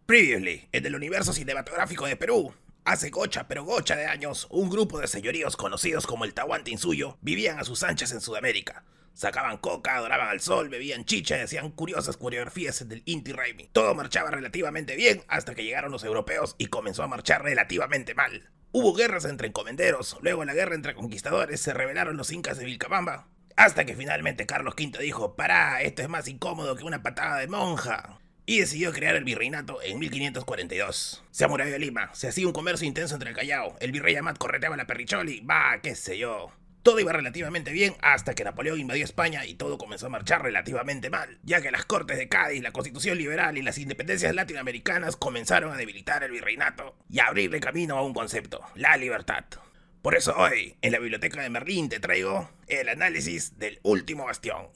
Previously, en el universo cinematográfico de Perú. Hace gocha, pero gocha de años, un grupo de señoríos conocidos como el Tahuantinsuyo vivían a sus anchas en Sudamérica. Sacaban coca, adoraban al sol, bebían chicha y hacían curiosas coreografías del Inti Raymi. Todo marchaba relativamente bien hasta que llegaron los europeos y comenzó a marchar relativamente mal. Hubo guerras entre encomenderos, luego la guerra entre conquistadores, se rebelaron los incas de Vilcabamba, hasta que finalmente Carlos V dijo: "Pará, esto es más incómodo que una patada de monja", y decidió crear el virreinato en 1542. Se amuralló Lima, se hacía un comercio intenso entre el Callao, el virrey Amat correteaba la Perricholi, qué sé yo. Todo iba relativamente bien hasta que Napoleón invadió España y todo comenzó a marchar relativamente mal, ya que las Cortes de Cádiz, la Constitución Liberal y las independencias latinoamericanas comenzaron a debilitar el virreinato y a abrirle camino a un concepto: la libertad. Por eso hoy, en la Biblioteca de Merlín, te traigo el análisis del Último Bastión.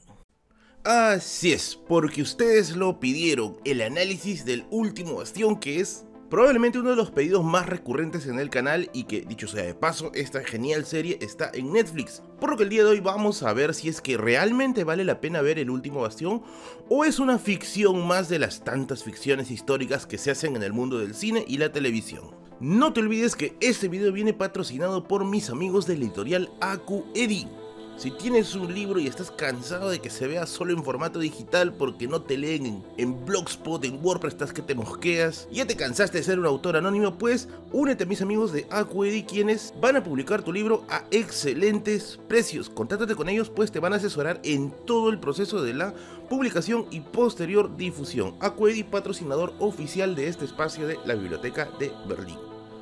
Así es, porque ustedes lo pidieron, el análisis del Último Bastión, que es probablemente uno de los pedidos más recurrentes en el canal y que, dicho sea de paso, esta genial serie está en Netflix. Por lo que el día de hoy vamos a ver si es que realmente vale la pena ver el Último Bastión o es una ficción más de las tantas ficciones históricas que se hacen en el mundo del cine y la televisión. No te olvides que este video viene patrocinado por mis amigos de la editorial AcuEdi. Si tienes un libro y estás cansado de que se vea solo en formato digital porque no te leen en Blogspot, en WordPress, estás que te mosqueas, y ya te cansaste de ser un autor anónimo, pues únete a mis amigos de AcuEdi, quienes van a publicar tu libro a excelentes precios. Contáctate con ellos, pues te van a asesorar en todo el proceso de la publicación y posterior difusión. AcuEdi, patrocinador oficial de este espacio de la Biblioteca de Berlín.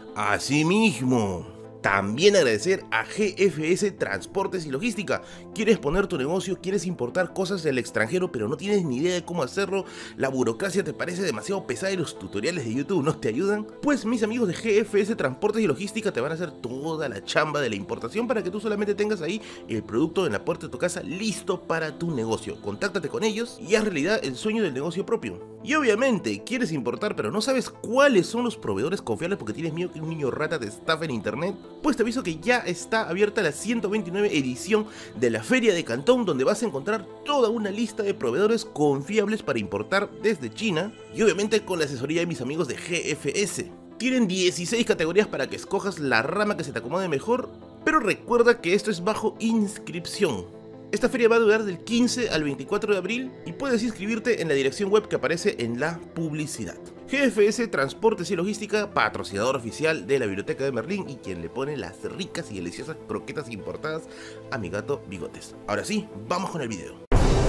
Asimismo, también agradecer a GFS Transportes y Logística. ¿Quieres poner tu negocio? ¿Quieres importar cosas del extranjero pero no tienes ni idea de cómo hacerlo? ¿La burocracia te parece demasiado pesada y los tutoriales de YouTube no te ayudan? Pues mis amigos de GFS Transportes y Logística te van a hacer toda la chamba de la importación para que tú solamente tengas ahí el producto en la puerta de tu casa listo para tu negocio. Contáctate con ellos y haz realidad el sueño del negocio propio. Y obviamente, quieres importar pero no sabes cuáles son los proveedores confiables porque tienes miedo que un niño rata te estafe en internet. Pues te aviso que ya está abierta la 129 edición de la Feria de Cantón, donde vas a encontrar toda una lista de proveedores confiables para importar desde China y obviamente con la asesoría de mis amigos de GFS. Tienen 16 categorías para que escojas la rama que se te acomode mejor, pero recuerda que esto es bajo inscripción. Esta feria va a durar del 15 al 24 de abril y puedes inscribirte en la dirección web que aparece en la publicidad. GFS Transportes y Logística, patrocinador oficial de la Biblioteca de Merlín y quien le pone las ricas y deliciosas croquetas importadas a mi gato Bigotes. Ahora sí, vamos con el video.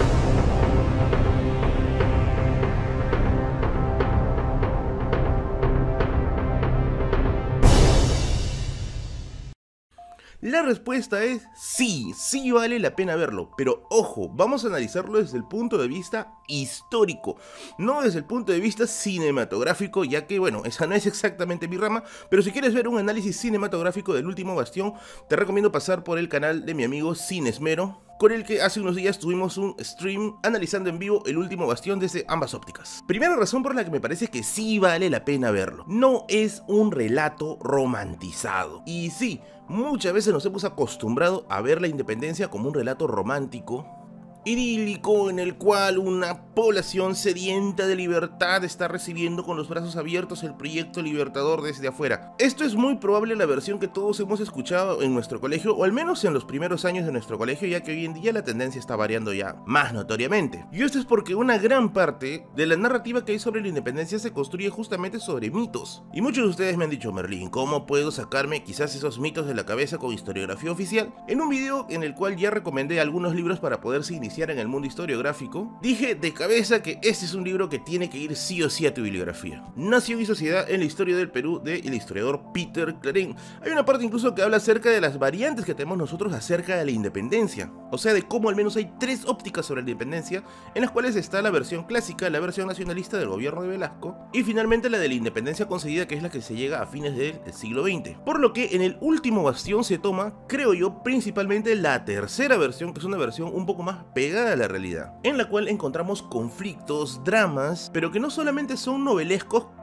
La respuesta es sí, sí vale la pena verlo, pero ojo, vamos a analizarlo desde el punto de vista histórico, no desde el punto de vista cinematográfico, ya que bueno, esa no es exactamente mi rama, pero si quieres ver un análisis cinematográfico del Último Bastión, te recomiendo pasar por el canal de mi amigo Cinesmero, con el que hace unos días tuvimos un stream analizando en vivo el Último Bastión desde ambas ópticas. Primera razón por la que me parece que sí vale la pena verlo: no es un relato romantizado. Y sí, muchas veces nos hemos acostumbrado a ver la independencia como un relato romántico, idílico, en el cual una población sedienta de libertad está recibiendo con los brazos abiertos el proyecto libertador desde afuera. Esto es muy probable la versión que todos hemos escuchado en nuestro colegio, o al menos en los primeros años de nuestro colegio, ya que hoy en día la tendencia está variando ya más notoriamente. Y esto es porque una gran parte de la narrativa que hay sobre la independencia se construye justamente sobre mitos. Y muchos de ustedes me han dicho: Merlín, ¿cómo puedo sacarme quizás esos mitos de la cabeza con historiografía oficial? En un video en el cual ya recomendé algunos libros para poderse iniciar en el mundo historiográfico, dije de cabeza que este es un libro que tiene que ir sí o sí a tu bibliografía. Nación y sociedad en la historia del Perú, del historiador Peter Claren. Hay una parte incluso que habla acerca de las variantes que tenemos nosotros acerca de la independencia, o sea, de cómo al menos hay tres ópticas sobre la independencia, en las cuales está la versión clásica, la versión nacionalista del gobierno de Velasco, y finalmente la de la independencia concedida, que es la que se llega a fines del siglo XX. Por lo que en el Último Bastión se toma, creo yo, principalmente la tercera versión, que es una versión un poco más pegada a la realidad, en la cual encontramos conflictos, dramas, pero que no solamente son novelescos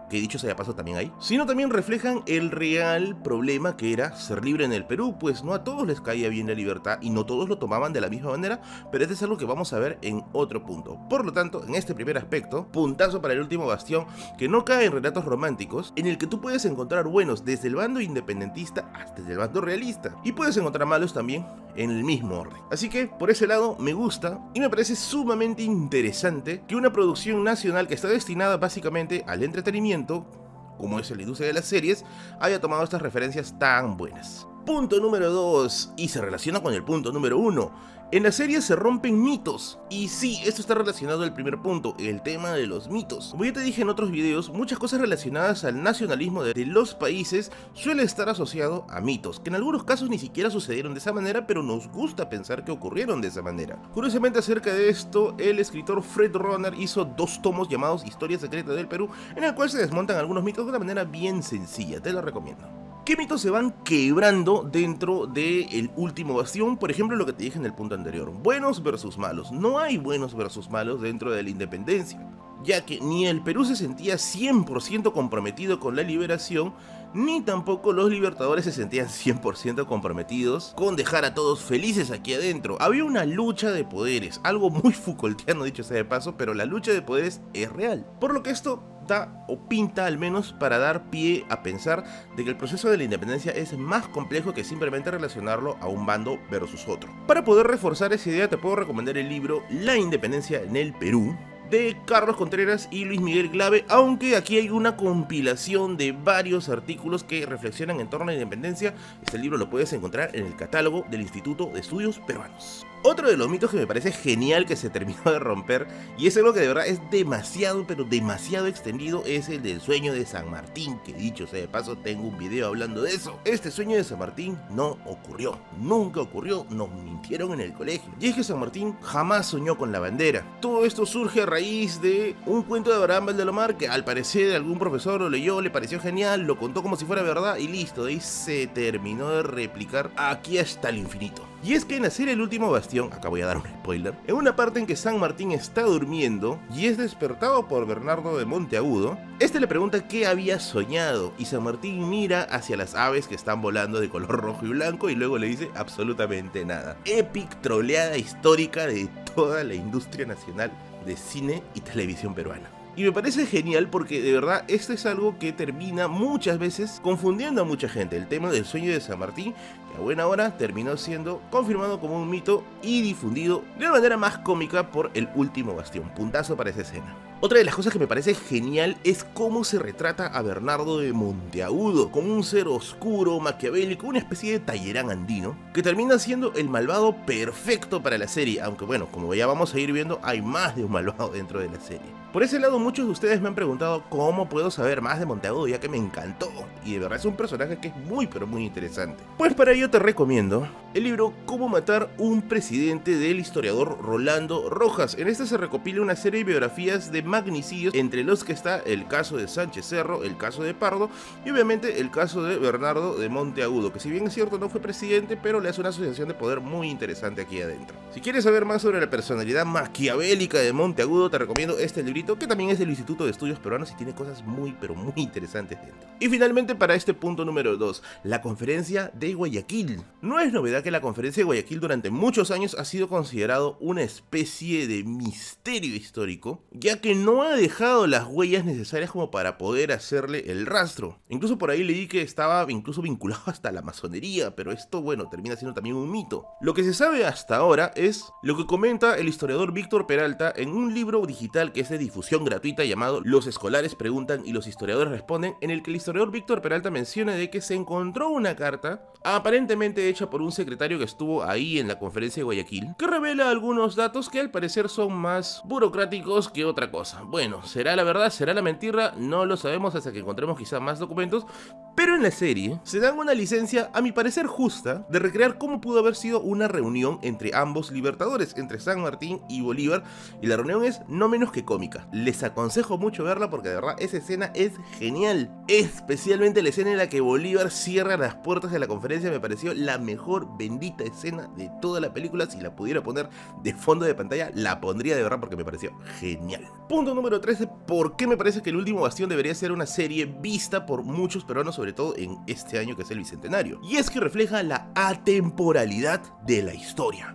que dicho sea de paso también hay, sino también reflejan el real problema que era ser libre en el Perú, pues no a todos les caía bien la libertad y no todos lo tomaban de la misma manera, pero este es algo que vamos a ver en otro punto. Por lo tanto, en este primer aspecto, puntazo para El Último Bastión, que no cae en relatos románticos, en el que tú puedes encontrar buenos desde el bando independentista hasta el bando realista, y puedes encontrar malos también en el mismo orden. Así que por ese lado me gusta y me parece sumamente interesante que una producción nacional que está destinada básicamente al entretenimiento, como es la industria de las series, haya tomado estas referencias tan buenas. Punto número 2, y se relaciona con el punto número 1. En la serie se rompen mitos. Y sí, esto está relacionado al primer punto, el tema de los mitos. Como ya te dije en otros videos, muchas cosas relacionadas al nacionalismo de los países suele estar asociado a mitos, que en algunos casos ni siquiera sucedieron de esa manera, pero nos gusta pensar que ocurrieron de esa manera. Curiosamente, acerca de esto, el escritor Fred Runner hizo 2 tomos llamados Historia Secreta del Perú, en el cual se desmontan algunos mitos de una manera bien sencilla, te lo recomiendo. ¿Qué mitos se van quebrando dentro del Último Bastión? Por ejemplo, lo que te dije en el punto anterior, buenos versus malos. No hay buenos versus malos dentro de la independencia, ya que ni el Perú se sentía 100% comprometido con la liberación, ni tampoco los libertadores se sentían 100% comprometidos con dejar a todos felices aquí adentro. Había una lucha de poderes, algo muy Foucaultiano dicho sea de paso, pero la lucha de poderes es real. Por lo que esto da o pinta al menos para dar pie a pensar de que el proceso de la independencia es más complejo que simplemente relacionarlo a un bando versus otro. Para poder reforzar esa idea te puedo recomendar el libro La Independencia en el Perú, de Carlos Contreras y Luis Miguel Glave, aunque aquí hay una compilación de varios artículos que reflexionan en torno a la independencia. Este libro lo puedes encontrar en el catálogo del Instituto de Estudios Peruanos. Otro de los mitos que me parece genial que se terminó de romper, y es algo que de verdad es demasiado, pero demasiado extendido, es el del sueño de San Martín, que dicho sea de paso tengo un video hablando de eso. Este sueño de San Martín no ocurrió, nunca ocurrió, nos mintieron en el colegio. Y es que San Martín jamás soñó con la bandera. Todo esto surge a raíz de un cuento de Abraham Valdelomar que al parecer algún profesor lo leyó, le pareció genial, lo contó como si fuera verdad y listo, de ahí se terminó de replicar aquí hasta el infinito. Y es que en la serie El Último Bastión, acá voy a dar un spoiler, en una parte en que San Martín está durmiendo y es despertado por Bernardo de Monteagudo, este le pregunta qué había soñado y San Martín mira hacia las aves que están volando de color rojo y blanco y luego le dice absolutamente nada. Epic troleada histórica de toda la industria nacional de cine y televisión peruana. Y me parece genial porque de verdad esto es algo que termina muchas veces confundiendo a mucha gente. El tema del sueño de San Martín, que a buena hora terminó siendo confirmado como un mito y difundido de una manera más cómica por El Último Bastión. Puntazo para esa escena. Otra de las cosas que me parece genial es cómo se retrata a Bernardo de Monteagudo como un ser oscuro, maquiavélico, una especie de Talleyrand andino, que termina siendo el malvado perfecto para la serie, aunque bueno, como ya vamos a ir viendo, hay más de un malvado dentro de la serie. Por ese lado, muchos de ustedes me han preguntado cómo puedo saber más de Monteagudo, ya que me encantó, y de verdad es un personaje que es muy pero muy interesante. Pues para ello te recomiendo el libro Cómo matar un presidente del historiador Rolando Rojas. En este se recopila una serie de biografías de magnicidios, entre los que está el caso de Sánchez Cerro, el caso de Pardo y obviamente el caso de Bernardo de Monteagudo, que si bien es cierto no fue presidente, pero le hace una asociación de poder muy interesante aquí adentro. Si quieres saber más sobre la personalidad maquiavélica de Monteagudo, te recomiendo este librito, que también es del Instituto de Estudios Peruanos y tiene cosas muy pero muy interesantes dentro. Y finalmente, para este punto número 2, la conferencia de Guayaquil. No es novedad que la conferencia de Guayaquil durante muchos años ha sido considerado una especie de misterio histórico, ya que no ha dejado las huellas necesarias como para poder hacerle el rastro. Incluso por ahí leí que estaba incluso vinculado hasta la masonería, pero esto, bueno, termina siendo también un mito. Lo que se sabe hasta ahora es lo que comenta el historiador Víctor Peralta en un libro digital que es de difusión gratuita llamado Los escolares preguntan y los historiadores responden, en el que el historiador Víctor Peralta menciona de que se encontró una carta aparentemente hecha por un secretario que estuvo ahí en la conferencia de Guayaquil, que revela algunos datos que al parecer son más burocráticos que otra cosa. Bueno, ¿será la verdad? ¿Será la mentira? No lo sabemos hasta que encontremos quizá más documentos, pero en la serie se dan una licencia, a mi parecer justa, de recrear cómo pudo haber sido una reunión entre ambos libertadores, entre San Martín y Bolívar, y la reunión es no menos que cómica. icónica. Les aconsejo mucho verla porque de verdad esa escena es genial. Especialmente la escena en la que Bolívar cierra las puertas de la conferencia me pareció la mejor bendita escena de toda la película. Si la pudiera poner de fondo de pantalla, la pondría de verdad porque me pareció genial. Punto número 13, ¿por qué me parece que El Último Bastión debería ser una serie vista por muchos peruanos, sobre todo en este año que es el Bicentenario? Y es que refleja la atemporalidad de la historia.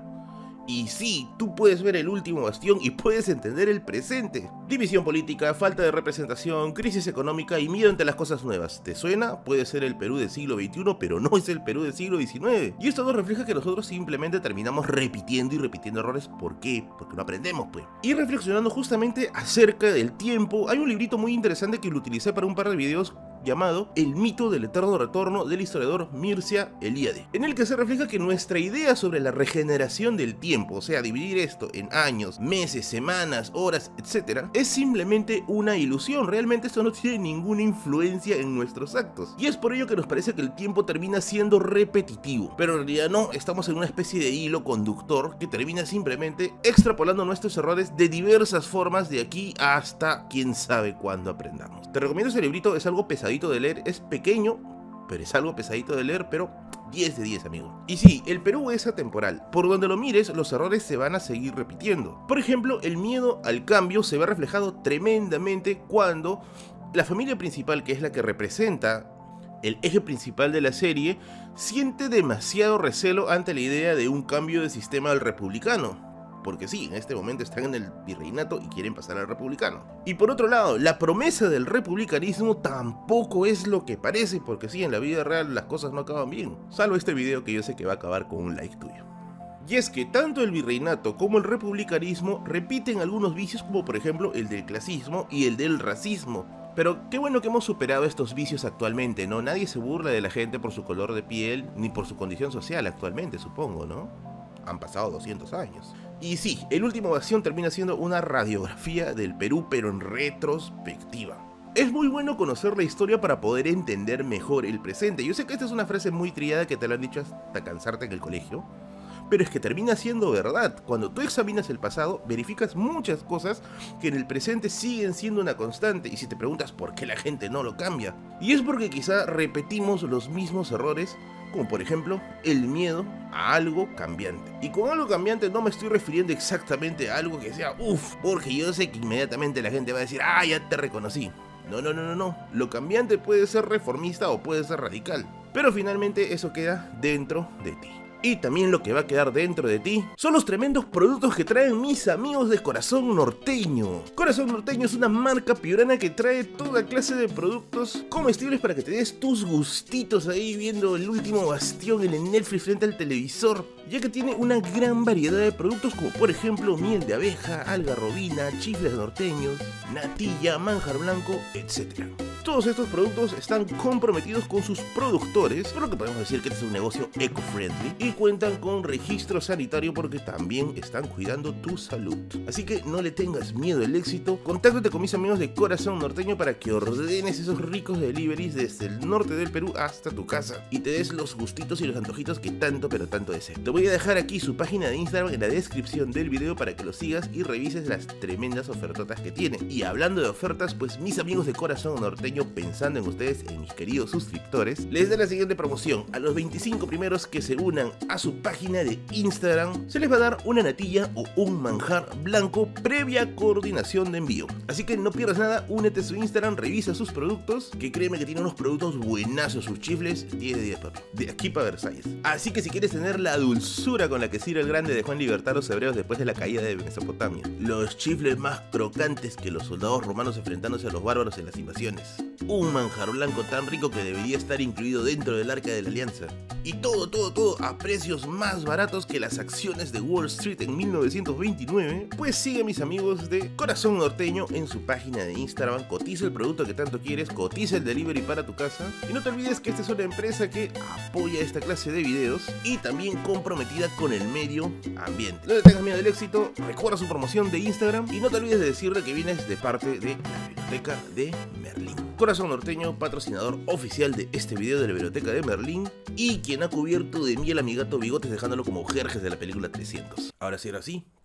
Y sí, tú puedes ver El Último Bastión y puedes entender el presente. División política, falta de representación, crisis económica y miedo ante las cosas nuevas. ¿Te suena? Puede ser el Perú del siglo XXI, pero no es el Perú del siglo XIX. Y esto nos refleja que nosotros simplemente terminamos repitiendo y repitiendo errores. ¿Por qué? Porque no aprendemos, pues. Y reflexionando justamente acerca del tiempo, hay un librito muy interesante que lo utilicé para un par de videos llamado El mito del eterno retorno del historiador Mircea Eliade, en el que se refleja que nuestra idea sobre la regeneración del tiempo, o sea, dividir esto en años, meses, semanas, horas, etc., es simplemente una ilusión. Realmente esto no tiene ninguna influencia en nuestros actos, y es por ello que nos parece que el tiempo termina siendo repetitivo, pero en realidad no, estamos en una especie de hilo conductor que termina simplemente extrapolando nuestros errores de diversas formas de aquí hasta quién sabe cuándo aprendamos. Te recomiendo ese librito, es algo pesadito de leer, es pequeño, pero es algo pesadito de leer, pero 10 de 10, amigo. Y sí, el Perú es atemporal. Por donde lo mires, los errores se van a seguir repitiendo. Por ejemplo, el miedo al cambio se ve reflejado tremendamente cuando la familia principal, que es la que representa el eje principal de la serie, siente demasiado recelo ante la idea de un cambio de sistema al republicano. Porque sí, en este momento están en el virreinato y quieren pasar al republicano. Y por otro lado, la promesa del republicanismo tampoco es lo que parece, porque sí, en la vida real las cosas no acaban bien. Salvo este video que yo sé que va a acabar con un like tuyo. Y es que tanto el virreinato como el republicanismo repiten algunos vicios, como por ejemplo el del clasismo y el del racismo. Pero qué bueno que hemos superado estos vicios actualmente, ¿no? Nadie se burla de la gente por su color de piel, ni por su condición social actualmente, supongo, ¿no? Han pasado 200 años. Y sí, El Último Bastión termina siendo una radiografía del Perú, pero en retrospectiva. Es muy bueno conocer la historia para poder entender mejor el presente. Yo sé que esta es una frase muy trillada que te la han dicho hasta cansarte en el colegio, pero es que termina siendo verdad. Cuando tú examinas el pasado, verificas muchas cosas que en el presente siguen siendo una constante, y si te preguntas por qué la gente no lo cambia, y es porque quizá repetimos los mismos errores, como por ejemplo el miedo a algo cambiante. Y con algo cambiante no me estoy refiriendo exactamente a algo que sea porque yo sé que inmediatamente la gente va a decir, ah, ya te reconocí. No. Lo cambiante puede ser reformista o puede ser radical, pero finalmente eso queda dentro de ti. Y también lo que va a quedar dentro de ti son los tremendos productos que traen mis amigos de Corazón Norteño. Corazón Norteño es una marca piurana que trae toda clase de productos comestibles para que te des tus gustitos ahí viendo El Último Bastión en el Netflix frente al televisor, ya que tiene una gran variedad de productos como por ejemplo miel de abeja, algarrobina, chifles norteños, natilla, manjar blanco, etc. Todos estos productos están comprometidos con sus productores, por lo que podemos decir que este es un negocio eco-friendly, y cuentan con registro sanitario porque también están cuidando tu salud. Así que no le tengas miedo al éxito, contáctate con mis amigos de Corazón Norteño para que ordenes esos ricos deliveries desde el norte del Perú hasta tu casa y te des los gustitos y los antojitos que tanto pero tanto deseas. Te voy a dejar aquí su página de Instagram en la descripción del video para que lo sigas y revises las tremendas ofertotas que tiene. Y hablando de ofertas, pues mis amigos de Corazón Norteño, pensando en ustedes, en mis queridos suscriptores, les da la siguiente promoción. A los 25 primeros que se unan a su página de Instagram, se les va a dar una natilla o un manjar blanco previa coordinación de envío. Así que no pierdas nada, únete a su Instagram, revisa sus productos, que créeme que tiene unos productos buenazos, sus chifles 10 de 10, papi, de aquí para Versalles. Así que si quieres tener la dulzura con la que Ciro el Grande dejó en libertad a los hebreos después de la caída de Mesopotamia, los chifles más crocantes que los soldados romanos enfrentándose a los bárbaros en las invasiones, un manjar blanco tan rico que debería estar incluido dentro del Arca de la Alianza, y todo a precios más baratos que las acciones de Wall Street en 1929, pues sigue a mis amigos de Corazón Norteño en su página de Instagram, cotiza el producto que tanto quieres, cotiza el delivery para tu casa, y no te olvides que esta es una empresa que apoya esta clase de videos y también comprometida con el medio ambiente. No le tengas miedo al éxito, recuerda su promoción de Instagram y no te olvides de decirle que vienes de parte de la Biblioteca de Merlín. Corazón Norteño, patrocinador oficial de este video de la Biblioteca de Merlín y quien ha cubierto de miel a mi gato Bigotes dejándolo como Jerjes de la película 300. Ahora sí,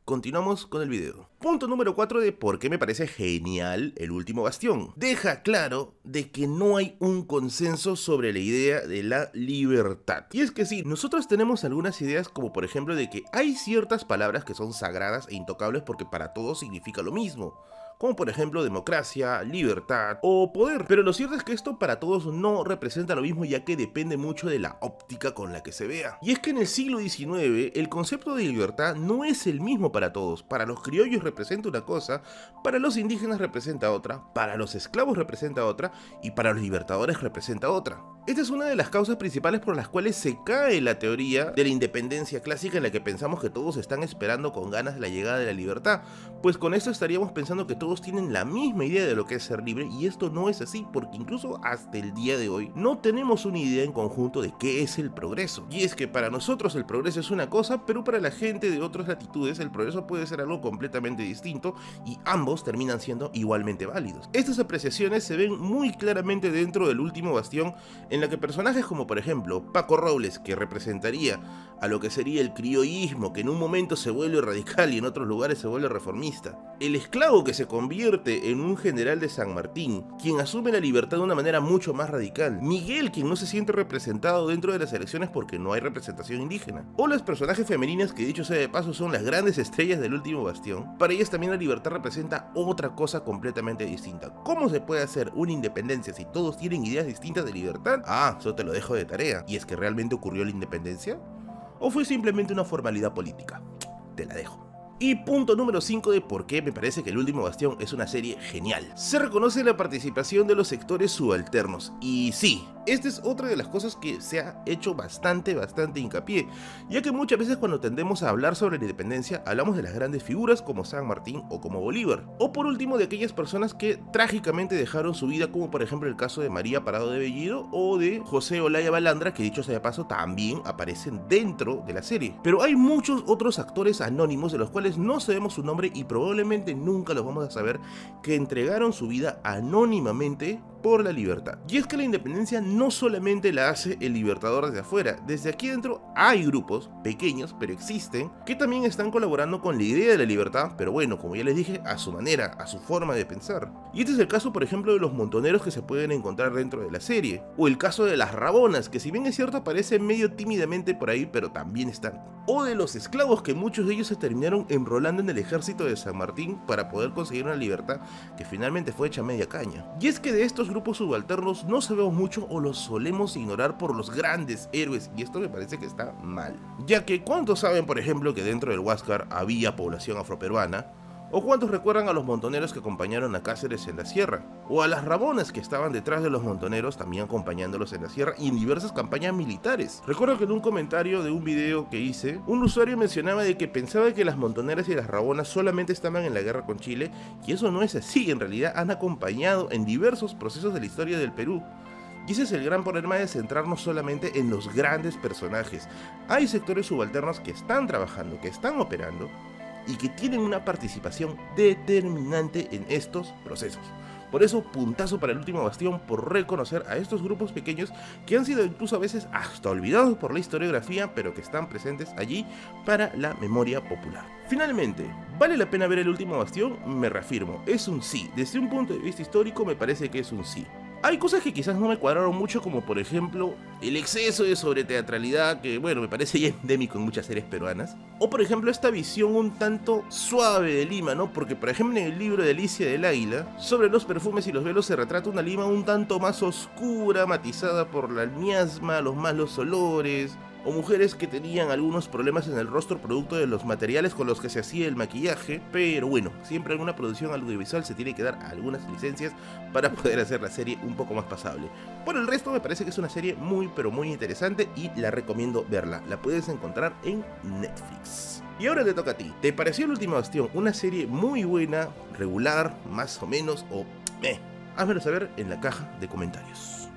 continuamos con el video. Punto número 4 de por qué me parece genial El Último Bastión. Deja claro de que no hay un consenso sobre la idea de la libertad. Y es que sí, nosotros tenemos algunas ideas como por ejemplo de que hay ciertas palabras que son sagradas e intocables porque para todos significa lo mismo, como por ejemplo democracia, libertad o poder. Pero lo cierto es que esto para todos no representa lo mismo, ya que depende mucho de la óptica con la que se vea. Y es que en el siglo XIX el concepto de libertad no es el mismo para todos. Para los criollos representa una cosa, para los indígenas representa otra, para los esclavos representa otra y para los libertadores representa otra. Esta es una de las causas principales por las cuales se cae la teoría de la independencia clásica, en la que pensamos que todos están esperando con ganas la llegada de la libertad, pues con esto estaríamos pensando que todos tienen la misma idea de lo que es ser libre, y esto no es así, porque incluso hasta el día de hoy no tenemos una idea en conjunto de qué es el progreso. Y es que para nosotros el progreso es una cosa, pero para la gente de otras latitudes el progreso puede ser algo completamente distinto, y ambos terminan siendo igualmente válidos. Estas apreciaciones se ven muy claramente dentro del Último Bastión, en la que personajes como por ejemplo Paco Robles, que representaría a lo que sería el criollismo, que en un momento se vuelve radical y en otros lugares se vuelve reformista, el esclavo que se convierte en un general de San Martín, quien asume la libertad de una manera mucho más radical, Miguel, quien no se siente representado dentro de las elecciones porque no hay representación indígena, o las personajes femeninas que, dicho sea de paso, son las grandes estrellas del Último Bastión. Para ellas también la libertad representa otra cosa completamente distinta. ¿Cómo se puede hacer una independencia si todos tienen ideas distintas de libertad? Eso te lo dejo de tarea. ¿Y es que realmente ocurrió la independencia? ¿O fue simplemente una formalidad política? Te la dejo. Y punto número 5 de por qué me parece que El Último Bastión es una serie genial. Se reconoce la participación de los sectores subalternos. Y sí, esta es otra de las cosas que se ha hecho bastante hincapié, ya que muchas veces cuando tendemos a hablar sobre la independencia hablamos de las grandes figuras como San Martín o como Bolívar, o por último de aquellas personas que trágicamente dejaron su vida, como por ejemplo el caso de María Parado de Bellido o de José Olaya Balandra, que dicho sea de paso también aparecen dentro de la serie. Pero hay muchos otros actores anónimos de los cuales no sabemos su nombre y probablemente nunca los vamos a saber, que entregaron su vida anónimamente por la libertad. Y es que la independencia no solamente la hace el libertador desde afuera, desde aquí dentro hay grupos pequeños, pero existen, que también están colaborando con la idea de la libertad, pero bueno, como ya les dije, a su manera, a su forma de pensar. Y este es el caso, por ejemplo, de los montoneros que se pueden encontrar dentro de la serie, o el caso de las rabonas, que si bien es cierto aparecen medio tímidamente por ahí, pero también están. O de los esclavos, que muchos de ellos se terminaron enrolando en el ejército de San Martín para poder conseguir una libertad que finalmente fue hecha media caña. Y es que de estos grupos subalternos no sabemos mucho o los solemos ignorar por los grandes héroes, y esto me parece que está mal, ya que ¿cuántos saben por ejemplo que dentro del Huáscar había población afroperuana? ¿O cuántos recuerdan a los montoneros que acompañaron a Cáceres en la sierra? ¿O a las rabonas que estaban detrás de los montoneros también acompañándolos en la sierra y en diversas campañas militares? Recuerdo que en un comentario de un video que hice, un usuario mencionaba de que pensaba que las montoneras y las rabonas solamente estaban en la guerra con Chile, y eso no es así. En realidad han acompañado en diversos procesos de la historia del Perú. Y ese es el gran problema de centrarnos solamente en los grandes personajes. Hay sectores subalternos que están trabajando, que están operando, y que tienen una participación determinante en estos procesos. Por eso, puntazo para El Último Bastión por reconocer a estos grupos pequeños que han sido incluso a veces hasta olvidados por la historiografía, pero que están presentes allí para la memoria popular. Finalmente, ¿vale la pena ver El Último Bastión? Me reafirmo, es un sí. Desde un punto de vista histórico me parece que es un sí. Hay cosas que quizás no me cuadraron mucho, como por ejemplo el exceso de sobreteatralidad, que bueno, me parece ya endémico en muchas series peruanas. O por ejemplo esta visión un tanto suave de Lima, ¿no? Porque por ejemplo en el libro de Alicia del Águila, sobre los perfumes y los velos, se retrata una Lima un tanto más oscura, matizada por la miasma, los malos olores, o mujeres que tenían algunos problemas en el rostro producto de los materiales con los que se hacía el maquillaje. Pero bueno, siempre en una producción audiovisual se tiene que dar algunas licencias para poder hacer la serie un poco más pasable. Por el resto me parece que es una serie muy pero muy interesante y la recomiendo verla. La puedes encontrar en Netflix. Y ahora te toca a ti. ¿Te pareció El Último Bastión una serie muy buena, regular, más o menos, o Házmelo saber en la caja de comentarios.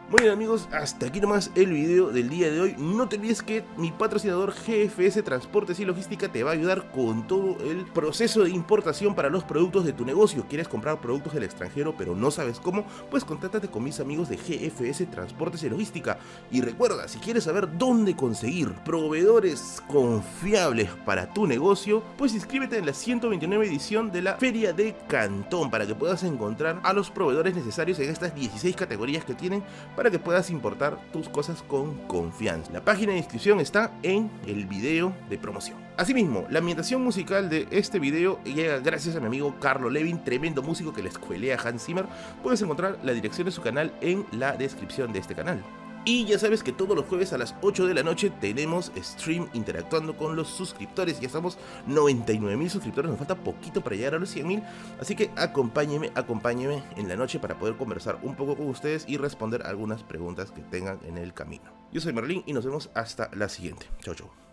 Muy bien amigos, hasta aquí nomás el video del día de hoy. No te olvides que mi patrocinador GFS Transportes y Logística te va a ayudar con todo el proceso de importación para los productos de tu negocio. ¿Quieres comprar productos del extranjero pero no sabes cómo? Pues contáctate con mis amigos de GFS Transportes y Logística. Y recuerda, si quieres saber dónde conseguir proveedores confiables para tu negocio, pues inscríbete en la 129 edición de la Feria de Cantón para que puedas encontrar a los proveedores necesarios en estas 16 categorías que tienen para que puedas importar tus cosas con confianza. La página de inscripción está en el video de promoción. Asimismo, la ambientación musical de este video llega gracias a mi amigo Carlo Levin, tremendo músico que le escuelea a Hans Zimmer. Puedes encontrar la dirección de su canal en la descripción de este canal. Y ya sabes que todos los jueves a las 8 de la noche tenemos stream interactuando con los suscriptores. Ya estamos 99.000 suscriptores, nos falta poquito para llegar a los 100.000. Así que acompáñeme en la noche para poder conversar un poco con ustedes y responder algunas preguntas que tengan en el camino. Yo soy Merlin y nos vemos hasta la siguiente. Chau, chau.